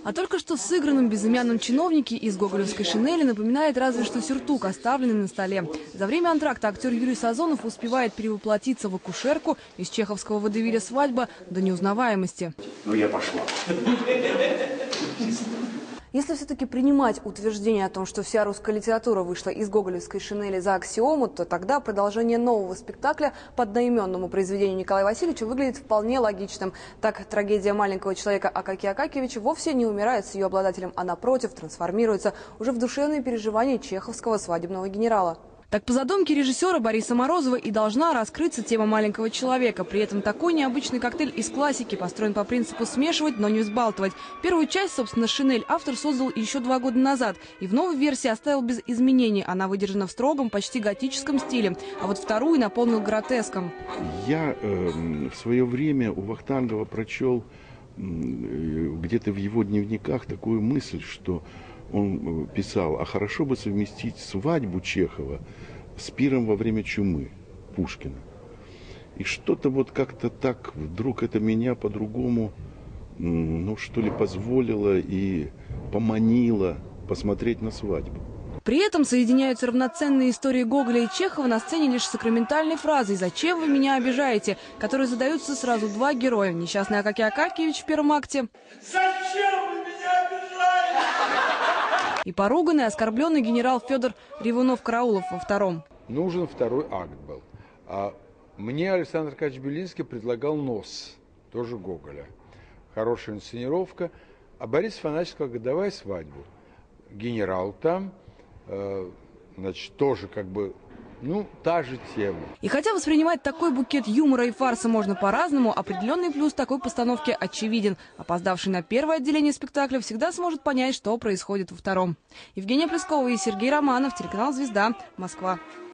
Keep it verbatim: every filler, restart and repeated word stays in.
А только что сыгранном безымянном чиновнике из гоголевской шинели напоминает разве что сюртук, оставленный на столе. За время антракта актер Юрий Сазонов успевает перевоплотиться в акушерку из чеховского водевиля «Свадьба» до неузнаваемости. Ну, я пошла. Если все-таки принимать утверждение о том, что вся русская литература вышла из гоголевской шинели за аксиому, то тогда продолжение нового спектакля по одноименному произведению Николая Васильевича выглядит вполне логичным. Так, трагедия маленького человека Акакия Акакиевича вовсе не умирает с ее обладателем, а напротив трансформируется уже в душевные переживания чеховского свадебного генерала. Так, по задумке режиссера Бориса Морозова и должна раскрыться тема маленького человека. При этом такой необычный коктейль из классики построен по принципу смешивать, но не взбалтывать. Первую часть, собственно, «Шинель» автор создал еще два года назад. И в новой версии оставил без изменений. Она выдержана в строгом, почти готическом стиле. А вот вторую наполнил гротеском. Я э, в свое время у Вахтангова прочел э, где-то в его дневниках такую мысль, что он писал: а хорошо бы совместить свадьбу Чехова с пиром во время чумы Пушкина. И что-то вот как-то так вдруг это меня по-другому, ну что ли, позволило и поманило посмотреть на свадьбу. При этом соединяются равноценные истории Гоголя и Чехова на сцене лишь сакраментальной фразой «Зачем вы меня обижаете?», которые задаются сразу два героя. Несчастный Акакий Акакиевич в первом акте. Зачем вы меня обижаете? И поруганный, оскорбленный генерал Федор Ревунов-Караулов во втором. Нужен второй акт был. А мне Александр Аркадьевич Белинский предлагал «Нос», тоже Гоголя. Хорошая инсценировка. А Борис Афанасьевич сказал: давай свадьбу. Генерал там, э, значит, тоже как бы, ну, та же тема. И хотя воспринимать такой букет юмора и фарса можно по-разному, определенный плюс такой постановки очевиден. Опоздавший на первое отделение спектакля всегда сможет понять, что происходит во втором. Евгения Плескова и Сергей Романов, телеканал «Звезда», Москва.